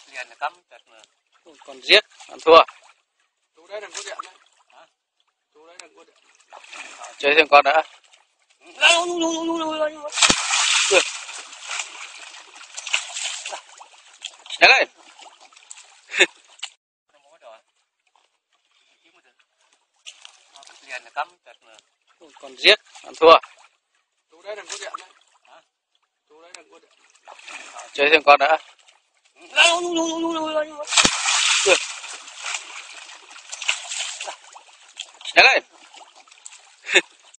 liền là cắm chặt mà. Còn giết ăn thua. Chú đấy đừng có điện đấy. Hả? Chú đấy đừng có điện. Chơi thêm con nữa. Nhảy lên. Liền là cắm chặt mà. Còn giết ăn thua. Chú đấy đừng có điện đấy. Hả? Chú đấy đừng có điện. Chơi thêm con nữa. Nhảy lên.